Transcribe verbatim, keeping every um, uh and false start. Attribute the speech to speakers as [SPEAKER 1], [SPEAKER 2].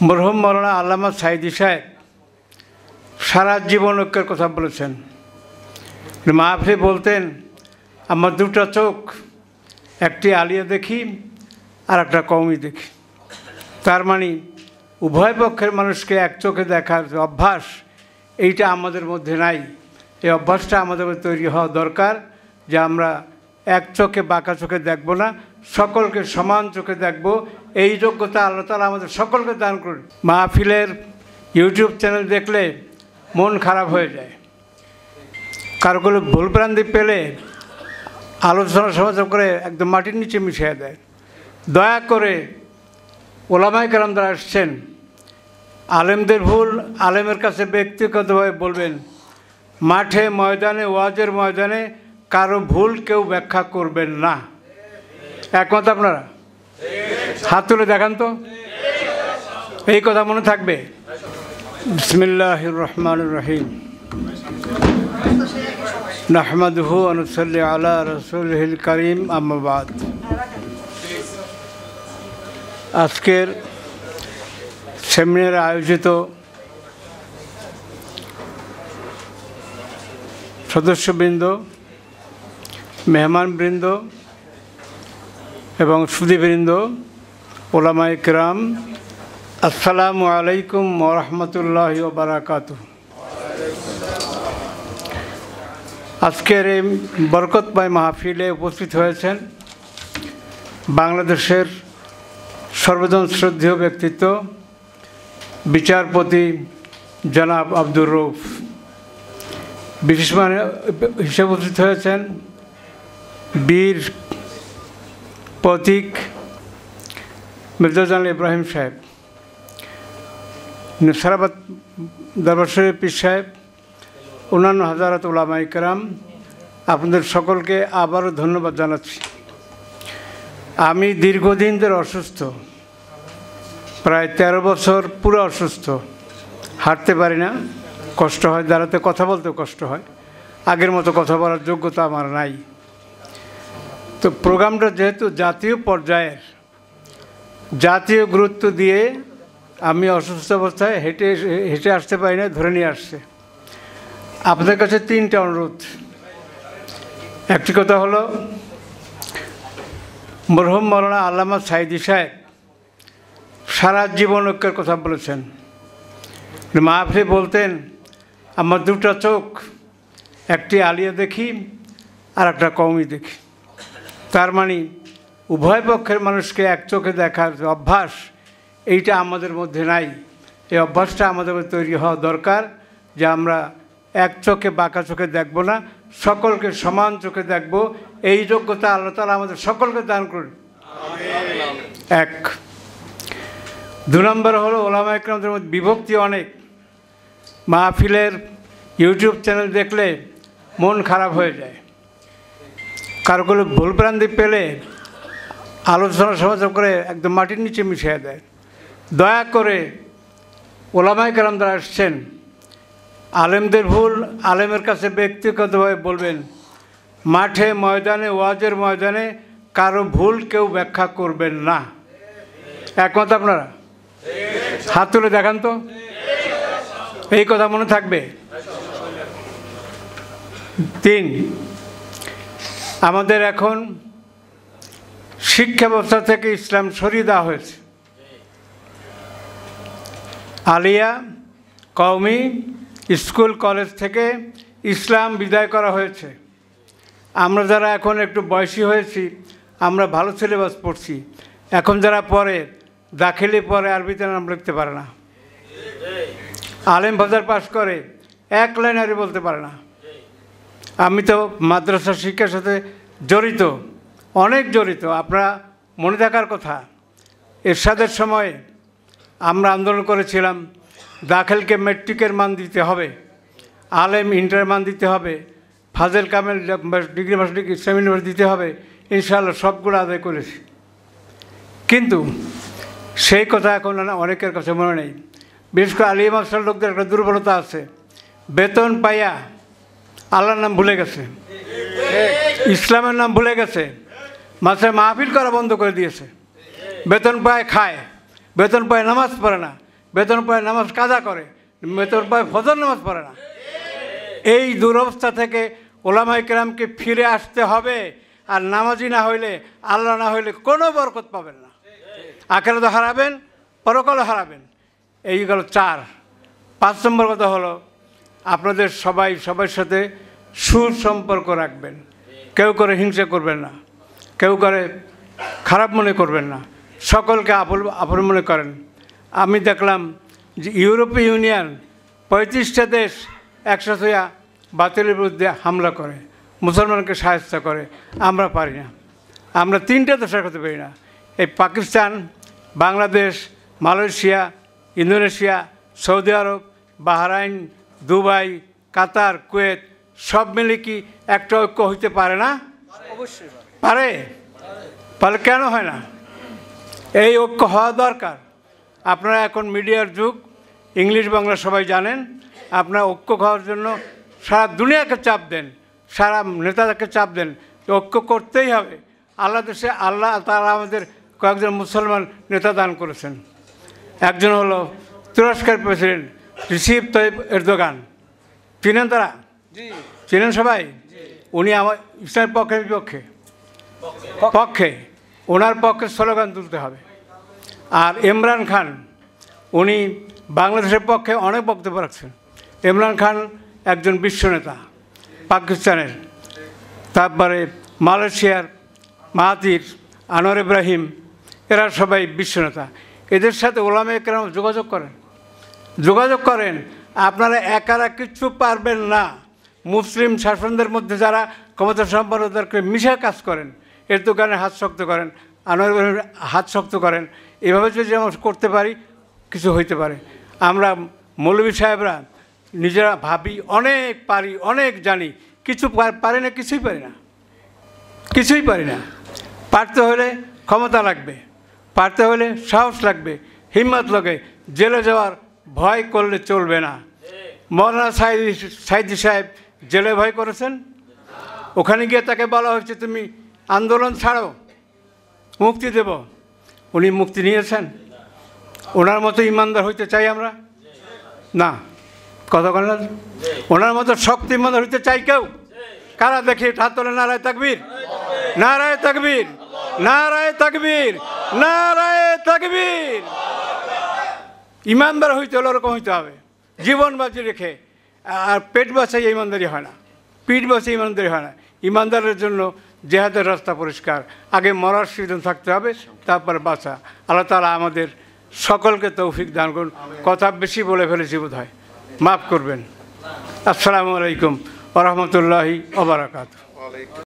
[SPEAKER 1] মরহুম মৌলানা আল্লামা সাঈদী সাহেব সারা জীবন ঐক্যের কথা বলেছেন। মাহফিলে বলতেন, আমার দুটো চোখ, একটি আলিয়া দেখি আর একটা কওমি দেখি। তার মানে উভয় পক্ষের মানুষকে এক চোখে দেখার যে অভ্যাস, এইটা আমাদের মধ্যে নাই। এই অভ্যাসটা আমাদের মধ্যে তৈরি হওয়া দরকার, যে আমরা এক চোখে বাঁকা চোখে দেখব না, সকলকে সমান চোখে দেখব। এই যোগ্যতা আল্লাহ তাআলা আমাদের সকলকে দান করুন। মাহফিলের ইউটিউব চ্যানেল দেখলে মন খারাপ হয়ে যায়, কারোগুলো ভুলভ্রান্তি পেলে আলোচনা সমালোচনা করে একদম মাটির নিচে মিশিয়ে দেয়। দয়া করে ওলামায়ে কেরাম যারা আসছেন, আলেমদের ভুল আলেমের কাছে ব্যক্তিগতভাবে বলবেন। মাঠে ময়দানে ওয়াজের ময়দানে কারো ভুল কেউ ব্যাখ্যা করবেন না। একমত আপনারা? হাত তুলে দেখান তো, এই কথা মনে থাকবে। বিসমিল্লাহির রহমানির রহিম। নাহমাদুহু ওয়া নুসাল্লি আলা রাসূলিহিল কারীম, আম্মা বাদ। আজকের সেমিনারে আয়োজিত সদস্যবৃন্দ, মেহমানবৃন্দ এবং সুধীবৃন্দ, ওলামায়ে কেরাম, আসসালামু আলাইকুম ওয়া রাহমাতুল্লাহি ওয়া বারাকাতুহু। আজকের এই বরকতময় মাহফিলে উপস্থিত হয়েছেন বাংলাদেশের সর্বজন শ্রদ্ধেয় ব্যক্তিত্ব বিচারপতি জনাব আব্দুর রউফ। বিশেষ মানে হিসেবে উপস্থিত হয়েছেন বীর প্রতীক মির্জা জালাল ইব্রাহিম সাহেব, সারাবাদ দরবার শরীফ পীর সাহেব, অন্যান্য হাজারাত উলামায়ে কেরাম, আপনাদের সকলকে আবারও ধন্যবাদ জানাচ্ছি। আমি দীর্ঘদিন ধরে অসুস্থ, প্রায় তেরো বছর পুরো অসুস্থ, হাঁটতে পারি না, কষ্ট হয়, দাঁড়াতে কথা বলতেও কষ্ট হয়, আগের মতো কথা বলার যোগ্যতা আমার নাই। তো প্রোগ্রামটা যেহেতু জাতীয় পর্যায়ের, জাতীয় গুরুত্ব দিয়ে আমি অসুস্থ অবস্থায় হেঁটে হেঁটে আসতে পারি না, ধরে নিয়ে আসছে। আপনাদের কাছে তিনটা অনুরোধ। একটি কথা হলো, মরহুম মৌলানা আল্লামা সাঈদী সাহেব সারা জীবন ঐক্যের কথা বলেছেন। মাহফিলে বলতেন, আমার দুটো চোখ, একটি আলিয়া দেখি আর একটা কওমি দেখি। তার মানে উভয় পক্ষের মানুষকে এক চোখে দেখার যে অভ্যাস, এইটা আমাদের মধ্যে নাই। এই অভ্যাসটা আমাদের মধ্যে তৈরি হওয়া দরকার, যে আমরা এক চোখে বাঁকা চোখে দেখব না, সকলকে সমান চোখে দেখব। এই যোগ্যতা আল্লাহ তাআলা আমাদের সকলকে দান করুন। এক। দু নম্বর হলো, ওলামায়ে কেরামদের মধ্যে বিভক্তি অনেক। মাহফিলের ইউটিউব চ্যানেল দেখলে মন খারাপ হয়ে যায়, কারোগুলো ভুলভ্রান্তি পেলে আলোচনা সমালোচনা করে একদম মাটির নিচে মিশিয়ে দেয়। দয়া করে ওলামায়ে কেরাম যারা আসছেন, আলেমদের ভুল আলেমের কাছে ব্যক্তিগতভাবে বলবেন। মাঠে ময়দানে ওয়াজের ময়দানে কারো ভুল কেউ ব্যাখ্যা করবেন না। একমত আপনারা? হাত তুলে দেখান তো, এই কথা মনে থাকবে। তিন, আমাদের এখন শিক্ষা ব্যবস্থা থেকে ইসলাম সরিয়ে দেওয়া হয়েছে। আলিয়া, কওমি, স্কুল কলেজ থেকে ইসলাম বিদায় করা হয়েছে। আমরা যারা এখন একটু বয়সী হয়েছি, আমরা ভালো সিলেবাস পড়ছি। এখন যারা পড়ে, দাখিলি পরে আরবিতে নাম লিখতে পারে না, আলেম বাজার পাস করে এক লাইন আরবি বলতে পারে না। আমি তো মাদ্রাসা শিক্ষার সাথে জড়িত, অনেক জড়িত। আপনারা মনে থাকার কথা, এরশাদের সময় আমরা আন্দোলন করেছিলাম, দাখিলকে মেট্রিকের মান দিতে হবে, আলেম ইন্টার মান দিতে হবে, Fazil Kamil degree master degree Islam university দিতে হবে। ইনশাআল্লাহ সবগুলো আদায় করেছি, কিন্তু সেই কথা এখন অনেকের কাছে মনে নেই। বিশেষ করে আলিয়া মাদ্রাসার লোকদের একটা দুর্বলতা আছে, বেতন পাইয়া আল্লাহর নাম ভুলে গেছে, ইসলামের নাম ভুলে গেছে, মাদ্রাসায় মাহফিল করা বন্ধ করে দিয়েছে। বেতন পায় খায়, বেতন পায় নামাজ পড়ে না, বেতন পায় নামাজ কাজা করে, বেতন পায় ফজর নামাজ পড়ে না। এই দুরবস্থা থেকে ওলামায়ে কেরামকে ফিরে আসতে হবে। আর নামাজি না হইলে, আল্লাহ না হইলে কোনো বরকত পাবেন না। আখিরাতে হারাবেন, পরকালে হারাবেন। এই গেল চার। পাঁচ নম্বর কথা হলো আপনাদের সবাই সবার সাথে সুসম্পর্ক রাখবেন। কেউ করে হিংসা করবেন না, কেউ করে খারাপ মনে করবেন না, সকলকে আপন আপন মনে করেন। আমি দেখলাম যে ইউরোপীয় ইউনিয়ন পঁয়ত্রিশটা দেশ একসাথে বাতিলের বিরুদ্ধে হামলা করে, মুসলমানকে সাহায্য করে। আমরা পারি না, আমরা তিনটা দেশের করতে পারি না। এই Pakistan, Bangladesh, Malaysia, Indonesia, Saudi Arab, Bahrain, Dubai, Qatar, Kuwait সব মিলে কি একটা ঐক্য হইতে পারে না?
[SPEAKER 2] অবশ্যই
[SPEAKER 1] পারে। তাহলে কেন হয় না? এই ঐক্য হওয়া দরকার। আপনারা এখন মিডিয়ার যুগ, ইংলিশ বাংলা সবাই জানেন। আপনারা ঐক্য হওয়ার জন্য সারা দুনিয়াকে চাপ দেন, সারা নেতাদেরকে চাপ দেন, ঐক্য করতেই হবে। আল্লাহ দেশে আল্লাহ তারা আমাদের কয়েকজন মুসলমান নেতা দান করেছেন। একজন হলো তুরস্কের প্রেসিডেন্ট রিসিপ তাইয়িপ এরদোগান, চিনেন তারা? চিনেন সবাই? উনি আমার ইসলামের পক্ষে বিপক্ষে পক্ষে ওনার পক্ষে স্লোগান তুলতে হবে। আর ইমরান খান, উনি বাংলাদেশের পক্ষে অনেক বক্তব্য রাখছেন। ইমরান খান একজন বিশ্বনেতা পাকিস্তানের। তারপরে মালয়েশিয়ার মাহাতির, আনোয়ার ইব্রাহিম, এরা সবাই বিশ্বনেতা। এদের সাথে ওলামায়ে কেরাম যোগাযোগ করেন, যোগাযোগ করেন। আপনারা একারা কিচ্ছু পারবেন না। মুসলিম শাসনদের মধ্যে যারা ক্ষমতা সম্পন্নদেরকে মিশে কাজ করেন, এর দোকানে হাত শক্ত করেন, আনোয়ার ইব্রাহিমের হাত শক্ত করেন। এভাবে যদি আমরা করতে পারি কিছু হইতে পারে। আমরা মৌলভী সাহেবরা নিজেরা ভাবি অনেক পারি, অনেক জানি, কিছু পারি না, কিছুই পারি না, কিছুই পারি না। পারতে হলে ক্ষমতা লাগবে, পারতে হলে সাহস লাগবে, হিম্মত লাগে। জেলে যাওয়ার ভয় করলে চলবে না। মৌলানা সাইদি সাইদি সাহেব জেলে ভয় করেছেন? ওখানে গিয়ে তাকে বলা হয়েছে তুমি আন্দোলন ছাড়ো, মুক্তি দেব। উনি মুক্তি নিয়েছেন? ওনার মতো ইমানদার হইতে চাই আমরা না? কথা বলেন না? ওনার মতো শক্তি ইমানদার হইতে চাই কেউ? কারা দেখি হাত তোলে? নারায়ে তাকবীর, নারায়ে তাকবীর, নারায়ে তাকবীর, নারায়ে তাকবীর। ইমানদার হইতে হলে ওরকম হইতে হবে, জীবন বাঁচিয়ে রেখে। আর পেট বাঁচাই ইমানদারি হয় না, পিঠ বাঁচিয়ে ইমানদারি হয় না। ইমানদারের জন্য জেহাদের রাস্তা পরিষ্কার। আগে মরার সিদ্ধান্ত থাকতে হবে, তারপর বাঁচা। আল্লাহ তাআলা আমাদের সকলকে তৌফিক দান করুন। কথা বেশি বলে ফেলেছি বোধ হয়, মাফ করবেন। আসসালামু আলাইকুম ওয়া রাহমাতুল্লাহি ওয়া বারাকাতুহু।